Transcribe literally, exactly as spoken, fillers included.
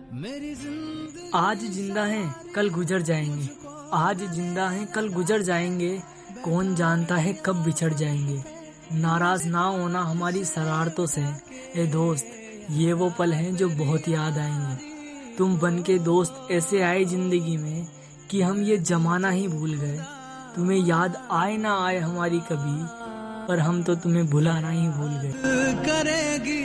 आज जिंदा हैं कल गुजर जाएंगे, आज जिंदा हैं कल गुजर जाएंगे, कौन जानता है कब बिछड़ जाएंगे। नाराज ना होना हमारी शरारतों से, ए दोस्त ये वो पल हैं जो बहुत याद आएंगे। तुम बन के दोस्त ऐसे आए जिंदगी में कि हम ये जमाना ही भूल गए। तुम्हें याद आए ना आए हमारी कभी, पर हम तो तुम्हें भुलाना ही भूल गए। करेगी